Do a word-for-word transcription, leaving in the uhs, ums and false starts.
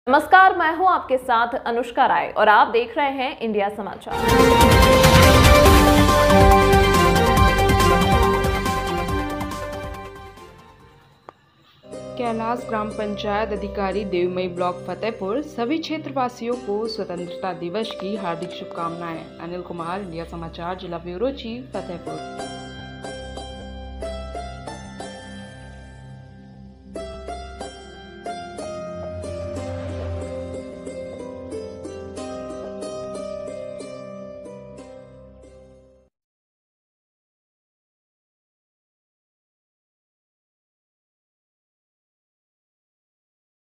नमस्कार, मैं हूं आपके साथ अनुष्का राय और आप देख रहे हैं इंडिया समाचार। कैलाश ग्राम पंचायत अधिकारी देवमई ब्लॉक फतेहपुर सभी क्षेत्रवासियों को स्वतंत्रता दिवस की हार्दिक शुभकामनाएं। अनिल कुमार, इंडिया समाचार, जिला ब्यूरो चीफ, फतेहपुर।